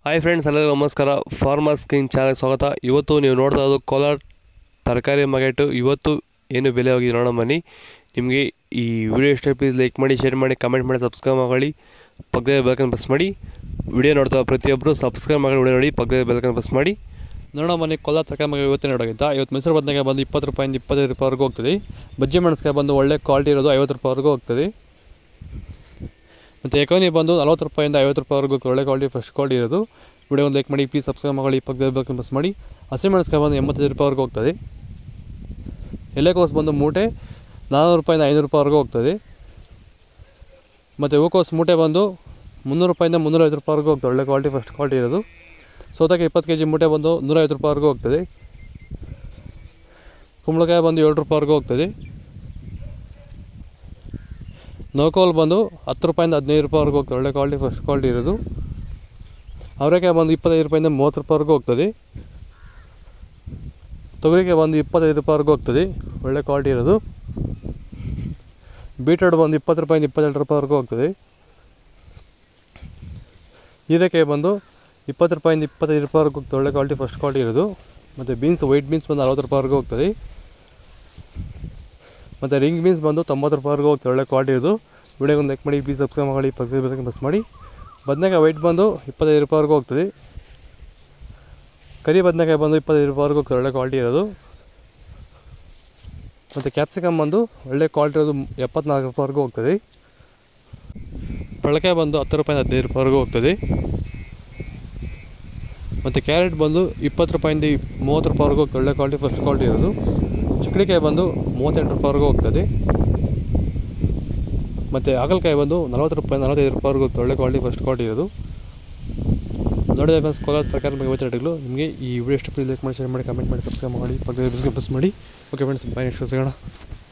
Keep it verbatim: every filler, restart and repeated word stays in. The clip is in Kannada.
ಹಾಯ್ ಫ್ರೆಂಡ್ಸ್, ಎಲ್ಲರಿಗೂ ನಮಸ್ಕಾರ. ಫಾರ್ಮರ್ಸ್ ಕಿಂಗ್ ಚಾನಲ್ಗೆ ಸ್ವಾಗತ. ಇವತ್ತು ನೀವು ನೋಡ್ತಾ ಇರೋದು ಕೋಲಾರ ತರಕಾರಿ ಮಾರ್ಕೆಟು. ಇವತ್ತು ಏನು ಬೆಲೆ ಹೋಗಿದೆ ನೋಡೋಣ ಬನ್ನಿ. ನಿಮಗೆ ಈ ವಿಡಿಯೋ ಇಷ್ಟ ಪ್ಲೀಸ್ ಲೈಕ್ ಮಾಡಿ, ಶೇರ್ ಮಾಡಿ, ಕಮೆಂಟ್ ಮಾಡಿ, ಸಬ್ಸ್ಕ್ರೈಬ್ ಮಾಡಿ, ಪಕ್ಕದಲ್ಲಿ ಬೆಲ್ಕನ್ನು ಪ್ರೆಸ್ ಮಾಡಿ. ವಿಡಿಯೋ ನೋಡ್ತಾ ಪ್ರತಿಯೊಬ್ಬರು ಸಬ್ಸ್ಕ್ರೈಬ್ ಮಾಡಿ ವಿಡಿಯೋ ನೋಡಿ, ಪಕ್ಕದಲ್ಲಿ ಬೆಲ್ಕನ್ನು ಪ್ರೆಸ್ ಮಾಡಿ. ನೋಡೋಣ ಬನ್ನಿ, ಕೋಲಾರ ತರಕಾರಿ ಮಾರ್ಕೆಟ್ ಇವತ್ತೇ ನೋಡೋಗಿದ್ದ. ಇವತ್ತು ಮೈಸೂರು ಬದನೆಕಾಯಿ ಬಂದು ಇಪ್ಪತ್ತು ರೂಪಾಯಿಂದ ಇಪ್ಪತ್ತೈದು ರೂಪಾಯಿವರೆಗೂ ಹೋಗ್ತದೆ. ಬಜ್ಜಿ ಮೆಣಸಿನಕಾಯಿ ಬಂದು ಒಳ್ಳೆ ಕ್ವಾಲಿಟಿ ಇರೋದು ಐವತ್ತು ರೂಪಾಯಿವರೆಗೂ ಹೋಗ್ತದೆ. ಮತ್ತು ಎಕೋನಿ ಬಂದು ನಲ್ವತ್ತು ರೂಪಾಯಿಂದ ಐವತ್ತು ರೂಪಾಯಿವರೆಗೂ ಒಳ್ಳೆ ಕ್ವಾಲಿಟಿ ಫಸ್ಟ್ ಕ್ವಾಲಿಟಿ ಇರೋದು. ವಿಡಿಯೋ ಒಂದು ಲೈಕ್ ಮಾಡಿ, ಪ್ಲೀಸ್ ಸಬ್ಸ್ಕ್ರೈಬ್ ಮಾಡಿ, ಪಕ್ಕದಲ್ಲಿ ಬೆಲ್ಕನ್ನು ಪ್ರೆಸ್ ಮಾಡಿ. ಹಸಿಮೆಣಸಿನಕಾಯಿ ಬಂದು ಎಂಬತ್ತೈದು ರೂಪಾಯಿವರೆಗೂ ಹೋಗ್ತದೆ. ಎಲೆಕೋಸು ಬಂದು ಮೂಟೆ ನಾನ್ನೂರು ರೂಪಾಯಿಂದ ಐನೂರು ರೂಪಾಯಿವರೆಗೂ ಹೋಗ್ತದೆ. ಮತ್ತು ಹೂಕೋಸು ಮೂಟೆ ಬಂದು ಮುನ್ನೂರು ರೂಪಾಯಿಂದ ಮುನ್ನೂರೈವತ್ತು ರೂಪಾಯಿವರೆಗೂ ಹೋಗ್ತದೆ. ಒಳ್ಳೆ ಕ್ವಾಲಿಟಿ ಫಸ್ಟ್ ಕ್ವಾಲಿಟಿ ಇರೋದು. ಸೌತೆಕಾಯಿ ಇಪ್ಪತ್ತು ಕೆ ಜಿ ಮೂಟೆ ಬಂದು ನೂರೈವತ್ತು ರೂಪಾಯಿವರೆಗೂ ಹೋಗ್ತದೆ. ಕುಂಬಳಕಾಯಿ ಬಂದು ಏಳು ರೂಪಾಯಿವರೆಗೂ ಹೋಗ್ತದೆ. ನೌಕೋಲ್ ಬಂದು ಹತ್ತು ರೂಪಾಯಿಂದ ಹದಿನೈದು ರೂಪಾಯಿವರೆಗೂ ಹೋಗ್ತದೆ. ಒಳ್ಳೆ ಕ್ವಾಲಿಟಿ ಫಸ್ಟ್ ಕ್ವಾಲಿಟಿ ಇರೋದು. ಅವರೆಕಾಯಿ ಬಂದು ಇಪ್ಪತ್ತೈದು ರೂಪಾಯಿಂದ ಮೂವತ್ತು ರೂಪಾಯಿವರೆಗೂ ಹೋಗ್ತದೆ. ತೊಗರಿಕಾಯಿ ಬಂದು ಇಪ್ಪತ್ತೈದು ರೂಪಾಯಿವರೆಗೂ ಹೋಗ್ತದೆ. ಒಳ್ಳೆ ಕ್ವಾಲಿಟಿ ಇರೋದು. ಬೀಟ್ರೋಟ್ ಬಂದು ಇಪ್ಪತ್ತು ರೂಪಾಯಿಂದ ಇಪ್ಪತ್ತೆರಡು ರೂಪಾಯಿವರೆಗೂ ಹೋಗ್ತದೆ. ಹೀರೆಕಾಯಿ ಬಂದು ಇಪ್ಪತ್ತು ರೂಪಾಯಿಂದ ಇಪ್ಪತ್ತೈದು ರೂಪಾಯಿವರೆಗೂ ಹೋಗ್ತದೆ. ಒಳ್ಳೆ ಕ್ವಾಲಿಟಿ ಫಸ್ಟ್ ಕ್ವಾಲಿಟಿ ಇರೋದು. ಮತ್ತು ಬೀನ್ಸ್ ವೈಟ್ ಬೀನ್ಸ್ ಬಂದು ಅರವತ್ತು ರೂಪಾಯಿವರೆಗೂ ಹೋಗ್ತದೆ. ಮತ್ತು ರಿಂಗ್ ಬೀನ್ಸ್ ಬಂದು ತೊಂಬತ್ತು ರೂಪಾಯಿವರೆಗೂ ಹೋಗ್ತದೆ. ಒಳ್ಳೆ ಕ್ವಾಲಿಟಿ ಇರೋದು. ವಿಡಿಯೋಗೊಂದು ಲೈಕ್ ಮಾಡಿ, ಪ್ಲೀಸ್ ಸಬ್ಸ್ಕ್ರೈಬ್ ಮಾಡಿ, ಪಕ್ಕದ ಬೆಲ್ಕನ್ನು ಪ್ರೆಸ್ ಮಾಡಿ. ಬದನೆಕಾಯಿ ವೈಟ್ ಬಂದು ಇಪ್ಪತ್ತೈದು ರೂಪಾಯಿವರೆಗೂ ಹೋಗ್ತದೆ. ಕರಿ ಬದನೆಕಾಯಿ ಬಂದು ಇಪ್ಪತ್ತೈದು ರೂಪಾಯಿವರೆಗೂ ಹೋಗ್ತದೆ. ಒಳ್ಳೆ ಕ್ವಾಲಿಟಿ ಇರೋದು. ಮತ್ತು ಕ್ಯಾಪ್ಸಿಕಮ್ ಬಂದು ಒಳ್ಳೆ ಕ್ವಾಲಿಟಿ ಇರೋದು ಎಪ್ಪತ್ನಾಲ್ಕು ರೂಪಾಯಿವರೆಗೂ ಹೋಗ್ತದೆ. ಪಳಕಾಯಿ ಬಂದು ಹತ್ತು ರೂಪಾಯಿಂದ ಹದಿನೈದು ರೂಪಾಯಿವರೆಗೂ ಹೋಗ್ತದೆ. ಮತ್ತು ಕ್ಯಾರೆಟ್ ಬಂದು ಇಪ್ಪತ್ತು ರೂಪಾಯಿಂದ ಮೂವತ್ತು ರೂಪಾಯಿವರೆಗೂ ಹೋಗ್ತದೆ. ಒಳ್ಳೆ ಕ್ವಾಲಿಟಿ ಫಸ್ಟ್ ಕ್ವಾಲಿಟಿ ಇರೋದು. ಚಿಕ್ಕಡಿಕಾಯಿ ಬಂದು ಮೂವತ್ತೆಂಟು ರೂಪಾಯಿವರೆಗೂ ಹೋಗ್ತದೆ. ಮತ್ತು ಹಾಗಲಕಾಯಿ ಬಂದು ನಲ್ವತ್ತು ರೂಪಾಯಿ ನಲ್ವತ್ತೈದು ರೂಪಾಯಿವರೆಗೂ ಹೋಗ್ತದೆ. ಒಳ್ಳೆ ಕ್ವಾಲಿಟಿ ಫಸ್ಟ್ ಕ್ವಾಲಿಟಿ ಇರೋದು. ನೋಡಿದ ಫ್ರೆಂಡ್ಸ್, ಕೋಲಾರ ತರಕಾರಿ ಬಗ್ಗೆ ಇವತ್ತು ರೇಟ್ಗಳು. ನಿಮಗೆ ಈ ವಿಡಿಯೋ ಇಷ್ಟ ಪ್ಲೀಸ್ ಲೈಕ್ ಮಾಡಿ, ಶೇರ್ ಮಾಡಿ, ಕಮೆಂಟ್ ಮಾಡಿ, ಸಬ್ಸ್ಕ್ರೈಬ್ ಮಾಡಿ, ಪಕ್ಕದಲ್ಲಿ ಪ್ರೆಸ್ ಮಾಡಿ. ಓಕೆ ಫ್ರೆಂಡ್ಸ್, ಬಾಯ್. ನೆಕ್ಸ್ಟ್ ಸಿಗೋಣ.